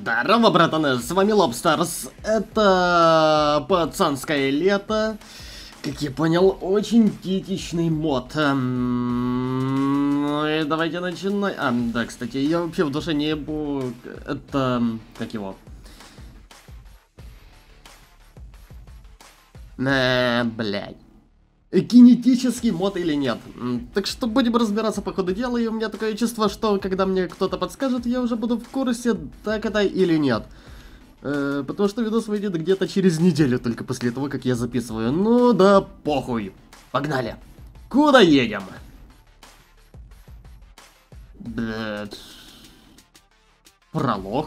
Здорово, братаны, с вами Лобстерс. Это пацанское лето. Как я понял, очень титичный мод. Ну и давайте начинаем. Да, кстати, я вообще в душе не ебу... Это... Как его? Блядь. Кинетический мод или нет. Так что будем разбираться по ходу дела, и у меня такое чувство, что когда мне кто-то подскажет, я уже буду в курсе, так это или нет. Потому что видос выйдет где-то через неделю, только после того, как я записываю. Ну да, похуй. Погнали. Куда едем? Блядь. Пролог.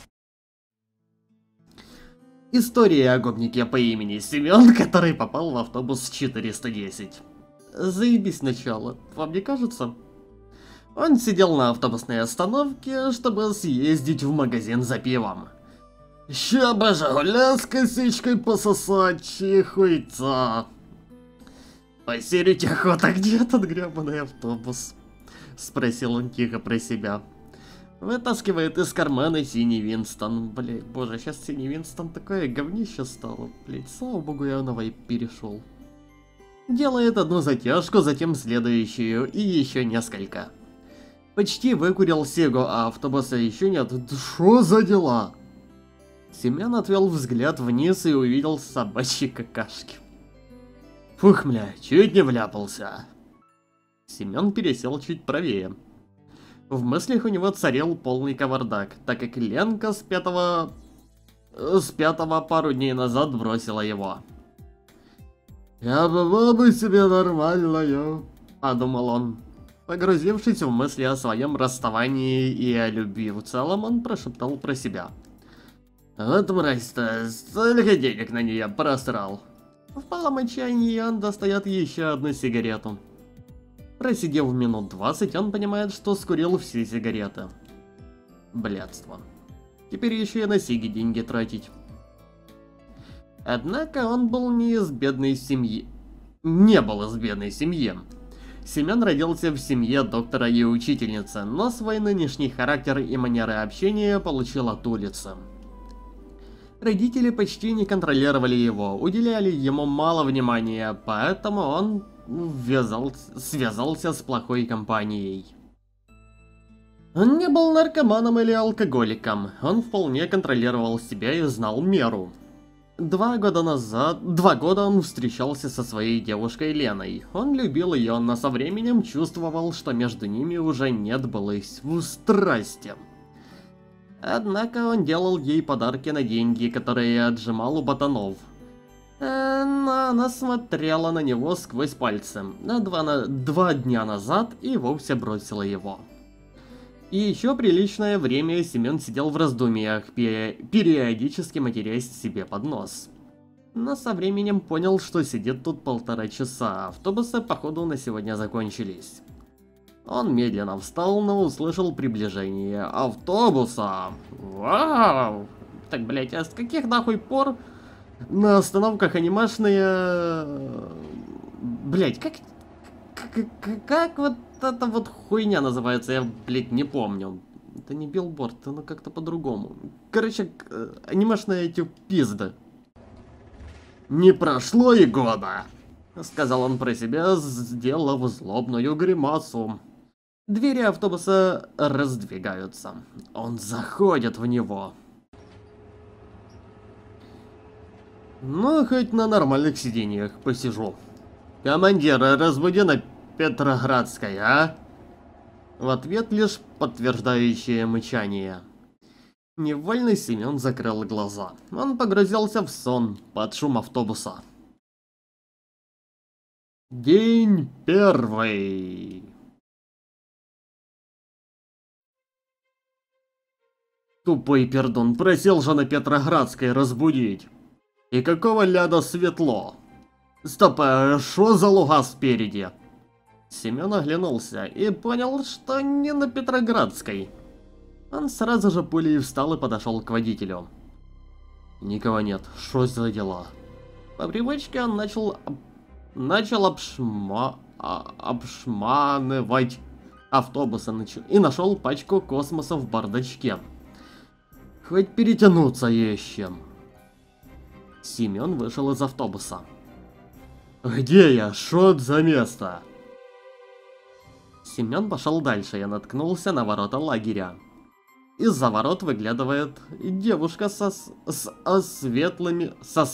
История о гопнике по имени Семен, который попал в автобус 410. Заебись начало, вам не кажется? Он сидел на автобусной остановке, чтобы съездить в магазин за пивом. Ща бы жигуля с косичкой пососать и хуйца. Посерить охота, где этот гребаный автобус? Спросил он тихо про себя. Вытаскивает из кармана синий Винстон. Блять, боже, сейчас синий Винстон такое говнище стало. Блять, слава богу, я на вайп перешел. Делает одну затяжку, затем следующую и еще несколько. Почти выкурил Сегу, а автобуса еще нет. Что за дела? Семен отвел взгляд вниз и увидел собачьи какашки. Фух, мля, чуть не вляпался. Семен пересел чуть правее. В мыслях у него царил полный кавардак, так как Ленка с пятого пару дней назад бросила его. «Я была бы себе нормальная», — подумал он. Погрузившись в мысли о своем расставании и о любви в целом, он прошептал про себя. «Вот мразь-то, столько денег на нее просрал». В полном отчаянии он достает еще одну сигарету. Просидев минут 20, он понимает, что скурил все сигареты. Блядство. Теперь еще и на сиги деньги тратить. Однако он был не из бедной семьи. Не был из бедной семьи. Семен родился в семье доктора и учительницы, но свой нынешний характер и манеры общения получил от улицы. Родители почти не контролировали его, уделяли ему мало внимания, поэтому он связался с плохой компанией. Он не был наркоманом или алкоголиком, он вполне контролировал себя и знал меру. 2 года он встречался со своей девушкой Леной. Он любил ее, но со временем чувствовал, что между ними уже нет былой страсти. Однако он делал ей подарки на деньги, которые отжимал у ботанов. Но она смотрела на него сквозь пальцы. 2 дня назад и вовсе бросила его. И еще приличное время Семен сидел в раздумьях, периодически матерясь себе под нос. Но со временем понял, что сидит тут 1,5 часа, автобусы походу на сегодня закончились. Он медленно встал, но услышал приближение автобуса. Вау! Так, блять, а с каких нахуй пор на остановках анимешные... Блять, как вот эта вот хуйня называется, я, блять, не помню. Это не билборд, это как-то по-другому. Короче, анимешные эти пизды. Не прошло и года, сказал он про себя, сделав злобную гримасу. Двери автобуса раздвигаются. Он заходит в него. Ну, хоть на нормальных сиденьях посижу. Командир, разбуди на Петроградской, а? В ответ лишь подтверждающее мычание. Невольно Семен закрыл глаза. Он погрузился в сон под шум автобуса. День 1. Тупой пердун, просил же на Петроградской разбудить. И какого ляда светло? Стоп, а шо за луга спереди? Семен оглянулся и понял, что не на Петроградской. Он сразу же пулей встал и подошел к водителю. Никого нет, шо за дела? По привычке он начал обшманывать автобуса и нашел пачку космоса в бардачке. Хоть перетянуться есть чем. Семен вышел из автобуса. Где я? Что это за место? Семен пошел дальше и наткнулся на ворота лагеря. Из-за ворот выглядывает девушка со светлыми,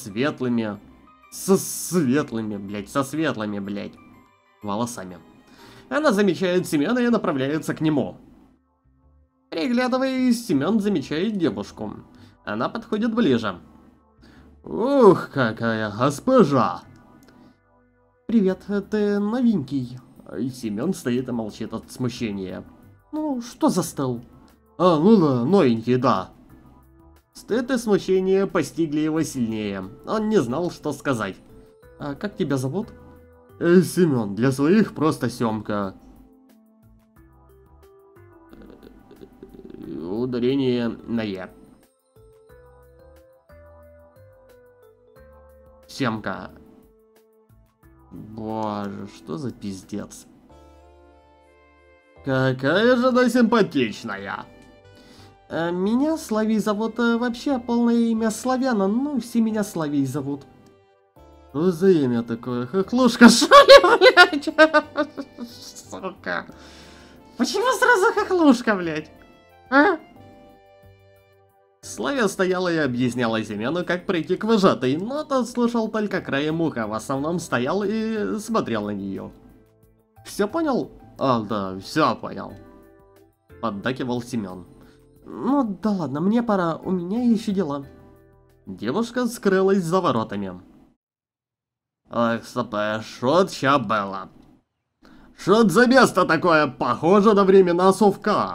блять, волосами. Она замечает Семена и направляется к нему. Приглядываясь, Семен замечает девушку. Она подходит ближе. Ух, какая госпожа! Привет, ты новенький. Семен стоит и молчит от смущения. Ну, что застыл? А, ну да, новенький, да. Стыд и смущение постигли его сильнее. Он не знал, что сказать. А как тебя зовут? Семен, для своих просто Семка. Ударение на «е». Семка. Боже, что за пиздец. Какая же она симпатичная. Меня Славей зовут, вообще полное имя Славяна, ну все меня Славей зовут. Что за имя такое? Хохлушка, что ли, блядь? Сука. Почему сразу хохлушка, блядь? А? Славя стояла и объясняла Семену, как прийти к вожатой, но тот слушал только краем уха, в основном стоял и смотрел на нее. Все понял? А, да, все понял. Поддакивал Семен. Ну да ладно, мне пора, у меня еще дела. Девушка скрылась за воротами. Ах, стоп, что ща было? Что за место такое, похоже на времена совка?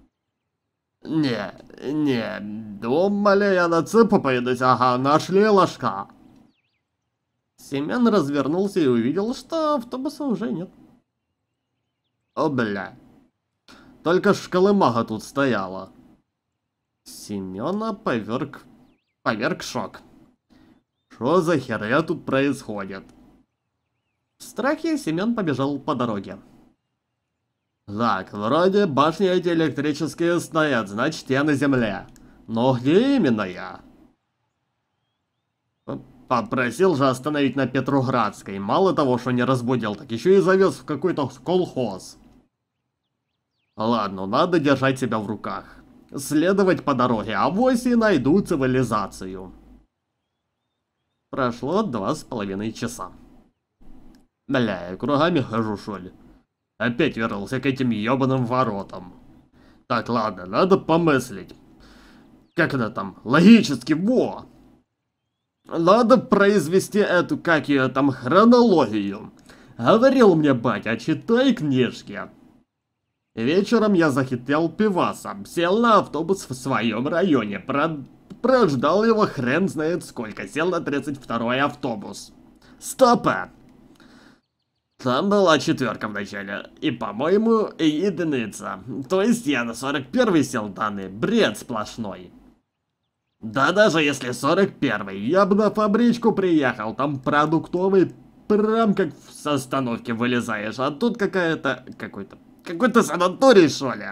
Не, думали, я на цепу поедусь, ага, нашли ложка. Семен развернулся и увидел, что автобуса уже нет. О, бля. Только шкалымага тут стояла. Семена поверг шок. Что за херня тут происходит? В страхе Семен побежал по дороге. Так, вроде башни эти электрические стоят, значит я на земле. Но где именно я? Попросил же остановить на Петроградской. Мало того, что не разбудил, так еще и завез в какой-то колхоз. Ладно, надо держать себя в руках. Следовать по дороге, авось и найду цивилизацию. Прошло 2,5 часа. Бля, я кругами хожу, что ли? Опять вернулся к этим ебаным воротам. Так, ладно, надо помыслить. Как это там? Логически, во! Надо произвести эту, как ее там, хронологию. Говорил мне батя, читай книжки. Вечером я захотел пиваса, сел на автобус в своем районе, прождал его хрен знает сколько, сел на 32-й автобус. Стопа! Там была 4 в начале, и, по-моему, единица. То есть я на 41-й сел, данный, бред сплошной. Да даже если 41-й, я бы на фабричку приехал, там продуктовый, прям как с остановки вылезаешь, а тут какой-то санаторий, что ли.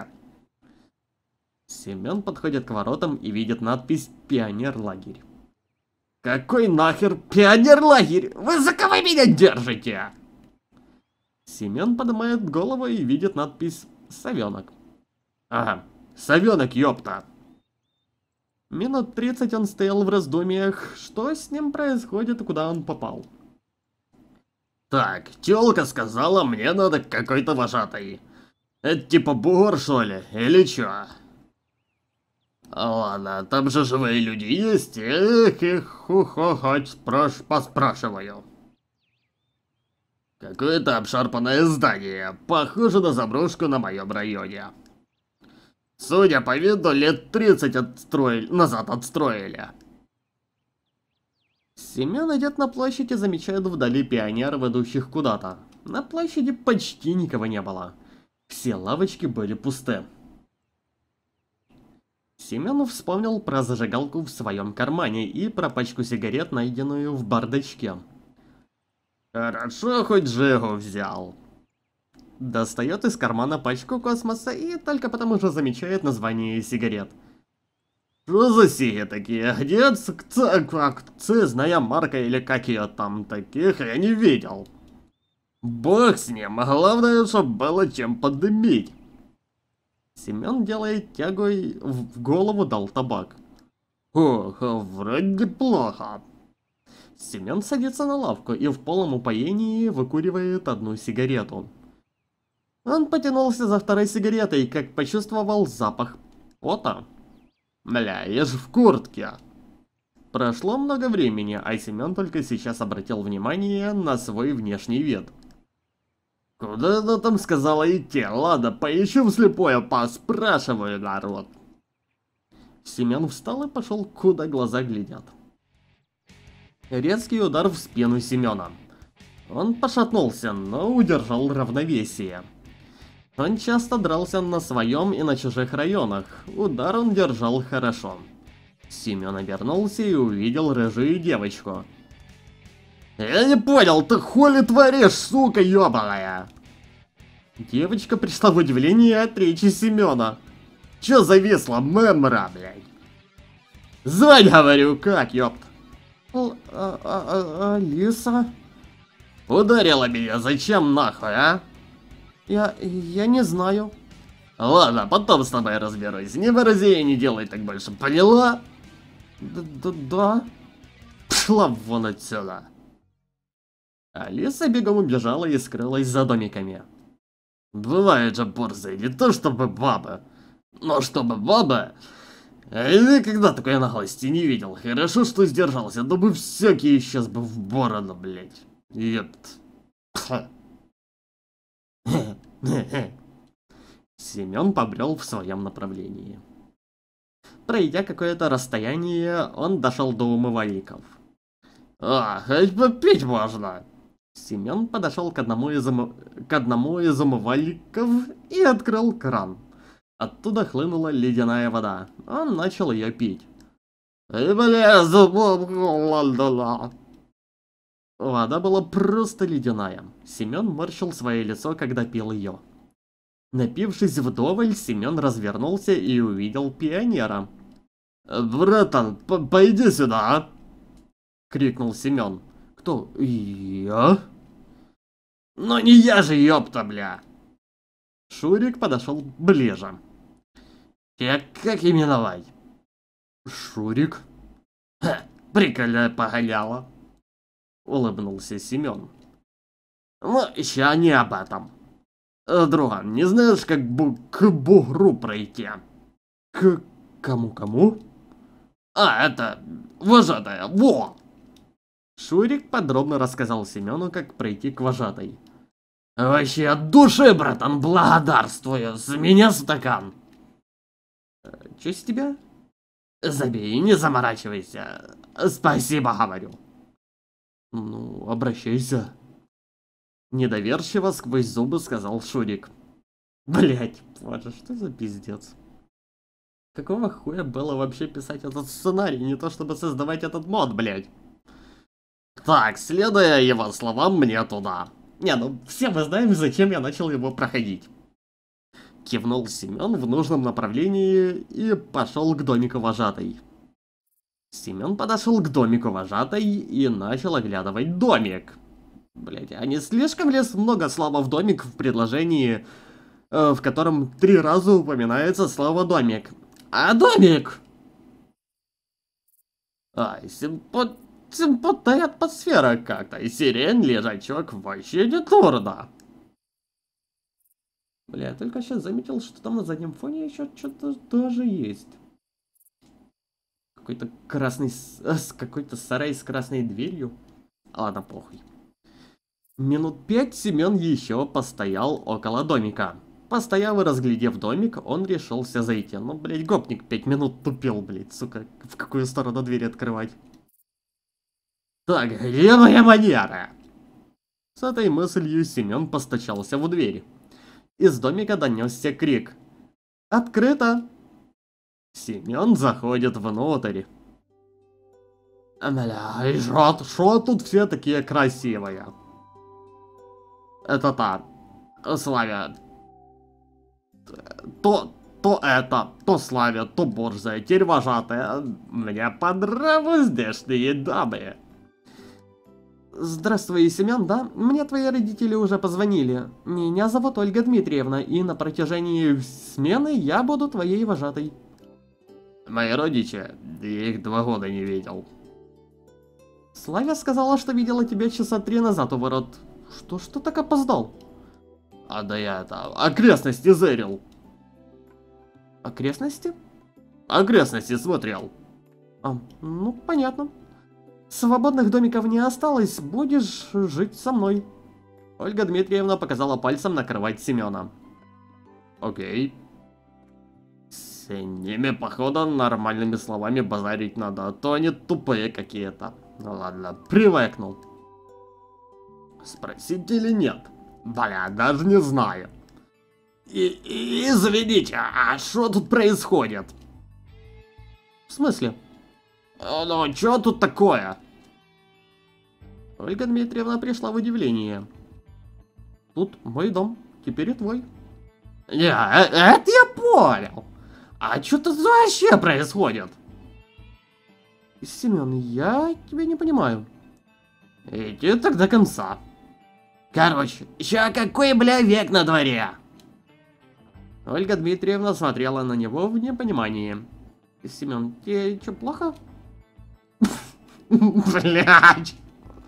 Семен подходит к воротам и видит надпись «Пионер-лагерь». Какой нахер пионер-лагерь? Вы за кого меня держите? Семен поднимает голову и видит надпись «Совенок». Ага, совенок, ёпта. Минут 30 он стоял в раздумьях, что с ним происходит и куда он попал. Так, тёлка сказала, мне надо к какой-то вожатой. Это типа бугор, что ли, или чё? Ладно, там же живые люди есть, их хоть поспрашиваю. Какое-то обшарпанное здание, похоже на заброшку на моем районе. Судя по виду, лет 30 назад отстроили. Семен идет на площадь и замечает вдали пионеров, идущих куда-то. На площади почти никого не было. Все лавочки были пусты. Семен вспомнил про зажигалку в своем кармане и про пачку сигарет, найденную в бардачке. Хорошо, хоть Жигу взял. Достает из кармана пачку космоса и только потому же замечает название сигарет. Что за сиги такие? Где акцизная марка или как ее там, таких я не видел. Бог с ним, а главное, чтобы было чем поддымить. Семен делает тягу и в голову дал табак. Ох, вроде плохо. Семен садится на лавку и в полном упоении выкуривает одну сигарету. Он потянулся за второй сигаретой, как почувствовал запах пота. Бля, я же в куртке. Прошло много времени, а Семен только сейчас обратил внимание на свой внешний вид. Куда она там сказала идти? Ладно, поищу вслепую, поспрашиваю народ. Семен встал и пошел, куда глаза глядят. Резкий удар в спину Семена. Он пошатнулся, но удержал равновесие. Он часто дрался на своем и на чужих районах. Удар он держал хорошо. Семен обернулся и увидел рыжую девочку. «Я не понял, ты хули творишь, сука ёбаная?» Девочка пришла в удивление от речи Семена. Чё зависла, мемра, блядь? Звать, говорю, как, ёпт? Алиса? Ударила меня, зачем нахуй, а? Я не знаю. Ладно, потом с тобой разберусь. Не вырази и не делай так больше, поняла? Да. Пшла вон отсюда. Алиса бегом убежала и скрылась за домиками. Бывает же борзые, не то чтобы баба. Но чтобы баба... Я никогда такой наглости не видел. Хорошо, что сдержался, да бы всякие сейчас бы в бороду, блять. Ёпт. Семен побрел в своем направлении. Пройдя какое-то расстояние, он дошел до умывальников. А, хоть попить можно. Семен подошел к одному из умывальников и открыл кран. Оттуда хлынула ледяная вода. Он начал ее пить. Вода была просто ледяная. Семен морщил свое лицо, когда пил ее. Напившись вдоволь, Семен развернулся и увидел пионера. «Братан, пойди сюда, а!» — крикнул Семен. «Кто? Я?» «Ну не я же, ёпта, бля!» Шурик подошел ближе. «Тебя как именовать?» «Шурик?» «Ха, прикольная погоняла!» — улыбнулся Семен. «Ну, еще не об этом. Друган, не знаешь, как к бугру пройти?» «К кому-кому?» «А, это... вожатая, во!» Шурик подробно рассказал Семену, как пройти к вожатой. «Вообще от души, братан, благодарствую! С меня стакан!» «Чё с тебя?» «Забей, не заморачивайся. Спасибо, говорю». «Ну, обращайся». Недоверчиво сквозь зубы сказал Шурик. Блять, боже, что за пиздец? Какого хуя было вообще писать этот сценарий, не то чтобы создавать этот мод, блять? Так, следуя его словам, мне туда. Не, ну все мы знаем, зачем я начал его проходить. Кивнул Семен в нужном направлении и пошел к домику вожатой. Семен подошел к домику вожатой и начал оглядывать домик. Блять, а не слишком ли много слова в домик в предложении, в котором 3 раза упоминается слово домик? А домик! Ай, симпотная атмосфера как-то, и сирень, лежачок, вообще не трудно. Бля, я только сейчас заметил, что там на заднем фоне еще что-то тоже есть. Какой-то красный... какой-то сарай с красной дверью. Ладно, похуй. Минут 5 Семен еще постоял около домика. Постояв и разглядев домик, он решился зайти. Ну, блять, гопник 5 минут тупил, блять, сука, в какую сторону дверь открывать. Так, где моя манера? С этой мыслью Семен постучался в дверь. Из домика донесся крик. «Открыто!» Семен заходит внутрь. Бля, и шо тут все такие красивые? Это та, Славя, то это, то славят, то борзая, теперь вожатая. Мне понравились здешние дамы. Здравствуй, Семен, да? Мне твои родители уже позвонили. Меня зовут Ольга Дмитриевна, и на протяжении смены я буду твоей вожатой. Мои родичи, я их 2 года не видел. Славя сказала, что видела тебя часа 3 назад у ворот. Что ж ты так опоздал? А да я это, окрестности зырил. Окрестности? Окрестности смотрел. Ну понятно. Свободных домиков не осталось, будешь жить со мной. Ольга Дмитриевна показала пальцем на кровать Семена. Окей. С ними, походу, нормальными словами базарить надо, а то они тупые какие-то. Ну ладно, привыкнул. Спросить или нет? Бля, даже не знаю. Извините, а что тут происходит? В смысле? Ну, что тут такое? Ольга Дмитриевна пришла в удивление. Тут мой дом, теперь и твой. Не, это я понял. А что тут вообще происходит? Семен, я тебя не понимаю. Иди так до конца. Короче, ща какой, бля, век на дворе? Ольга Дмитриевна смотрела на него в непонимании. Семен, тебе что, плохо? Блядь.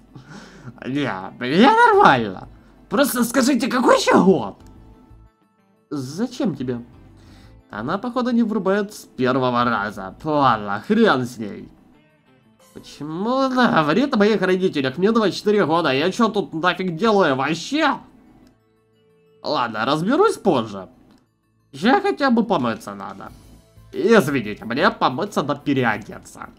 Не, нормально. Просто скажите, какой еще год? Зачем тебе? Она, походу, не врубает с первого раза. Ладно, хрен с ней. Почему она говорит о моих родителях? Мне 24 года, я что тут нафиг делаю вообще? Ладно, разберусь позже. Я хотя бы помыться надо. Извините, мне помыться да переодеться.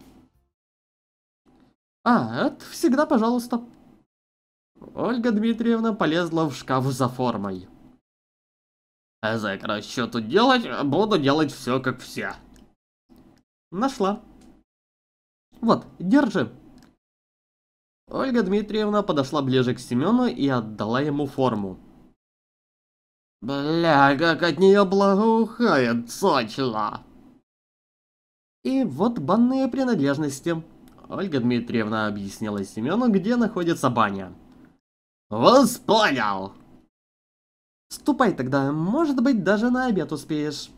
Это всегда пожалуйста. Ольга Дмитриевна полезла в шкаф за формой. Зайка, что тут делать? Буду делать все как все. Нашла. Вот, держи. Ольга Дмитриевна подошла ближе к Семену и отдала ему форму. Бля, как от нее благоухает, сочно. И вот банные принадлежности. Ольга Дмитриевна объяснила Семену, где находится баня. Вас понял. Ступай тогда, может быть, даже на обед успеешь.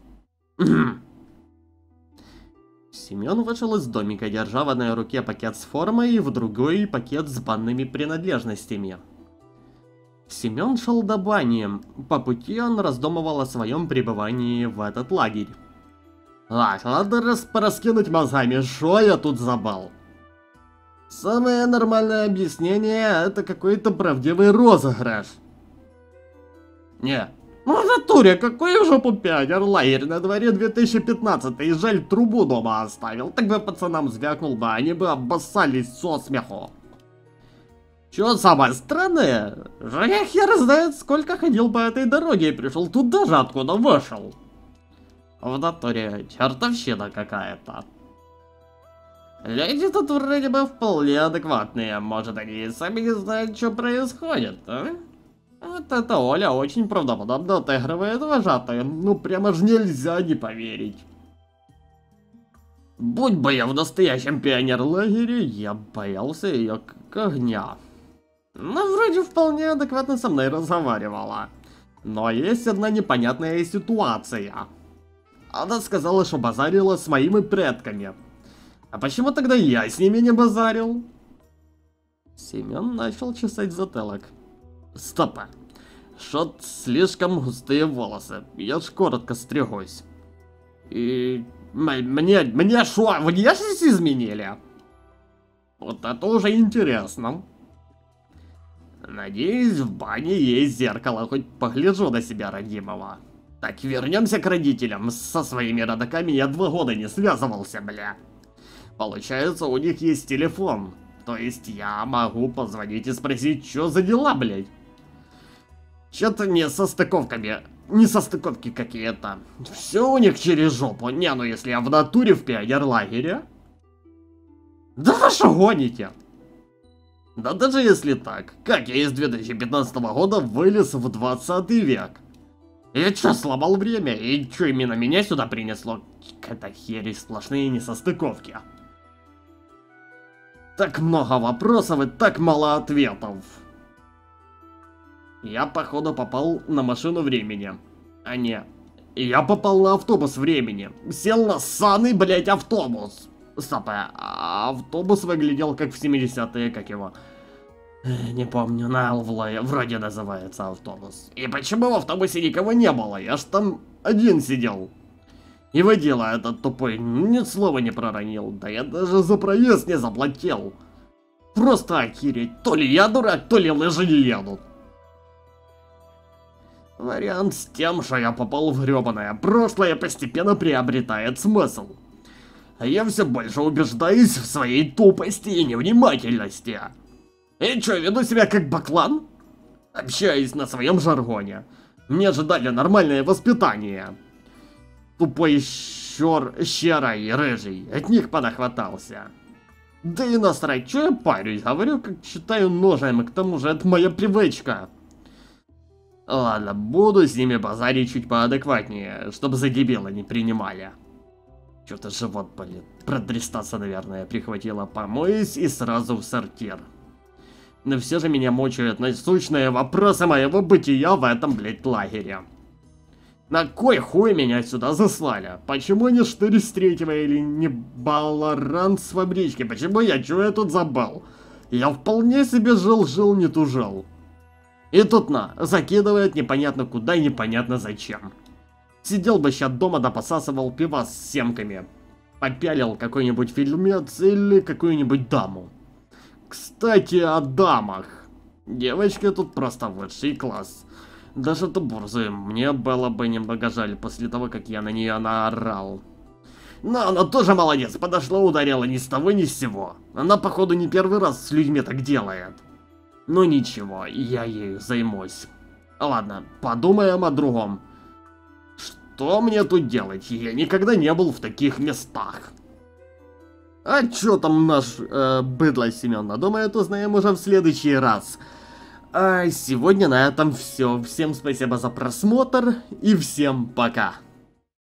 Семен вышел из домика, держа в одной руке пакет с формой, и в другой пакет с банными принадлежностями. Семен шел до бани. По пути он раздумывал о своем пребывании в этот лагерь. Так, надо пораскинуть мозгами, что я тут забыл. Самое нормальное объяснение — это какой-то правдивый розыгрыш. Не, ну в натуре, какой в жопу пионер, лагерь на дворе 2015, жаль, трубу дома оставил, так бы пацанам звякнул бы, они бы обоссались со смеху. Чё самое странное, что я хер знает, сколько ходил по этой дороге и пришел туда же, откуда вышел. В натуре чертовщина какая-то. Люди тут вроде бы вполне адекватные, может они и сами не знают, что происходит, а? Вот эта Оля очень правдоподобно отыгрывает вожатую, ну прямо ж нельзя не поверить. Будь бы я в настоящем пионерлагере, я боялся ее как огня. Ну вроде вполне адекватно со мной разговаривала. Но есть одна непонятная ситуация. Она сказала, что базарила с моими предками. А почему тогда я с ними не базарил? Семен начал чесать затылок. Стопа. Что-то слишком густые волосы. Я ж коротко стригусь. И мне шо, внешность изменили? Вот это уже интересно. Надеюсь, в бане есть зеркало, хоть погляжу на себя родимого. Так, вернемся к родителям. Со своими родаками я 2 года не связывался, бля. Получается, у них есть телефон. То есть я могу позвонить и спросить, что за дела, блядь. Что-то не со стыковками. Не со стыковки какие-то. Все у них через жопу. Не, ну если я в натуре в пионерлагере. Да вы что гоните? Да даже если так, как я из 2015 года вылез в 20 век? Я чё, сломал время? И чё, именно меня сюда принесло? Какая-то херь, сплошные несостыковки. Так много вопросов и так мало ответов. Я, походу, попал на машину времени. А не, я попал на автобус времени. Сел на ссаный, блять, автобус. Стоп, а автобус выглядел как в 70-е, как его... Не помню, вроде называется автобус. И почему в автобусе никого не было? Я ж там один сидел. И водила этот тупой ни слова не проронил. Да я даже за проезд не заплатил. Просто охереть. То ли я дурак, то ли лыжи не едут. Вариант с тем, что я попал в гребаное прошлое, постепенно приобретает смысл. А я все больше убеждаюсь в своей тупости и невнимательности. И чё, веду себя как баклан? Общаюсь на своем жаргоне. Мне же дали нормальное воспитание. Тупой щерой рыжий, от них понахватался. Да и насрать, чё я парюсь, говорю, как считаю ножем, и к тому же это моя привычка. Ладно, буду с ними базарить чуть поадекватнее, чтобы за дебила не принимали. Чё-то живот болит, продрестаться, наверное, прихватило, помоюсь и сразу в сортир. Но все же меня мучают насущные вопросы моего бытия в этом, блядь, лагере. На кой хуй меня сюда заслали? Почему не штырь с третьего или не баларан с фабрички? Почему чё я тут забыл? Я вполне себе жил-жил, не тужил. И тут закидывает непонятно куда и непонятно зачем. Сидел бы сейчас дома да посасывал пива с семками. Попялил какой-нибудь фильмец или какую-нибудь даму. Кстати, о дамах. Девочка тут просто высший класс. Даже эту бурзу мне было бы немного жаль после того, как я на нее наорал. Но она тоже молодец, подошла, ударила ни с того ни с сего. Она, походу, не первый раз с людьми так делает. Ну ничего, я ею займусь. Ладно, подумаем о другом. Что мне тут делать? Я никогда не был в таких местах. А чё там наш быдло Семён? Думаю, это узнаем уже в следующий раз. А сегодня на этом все. Всем спасибо за просмотр и всем пока.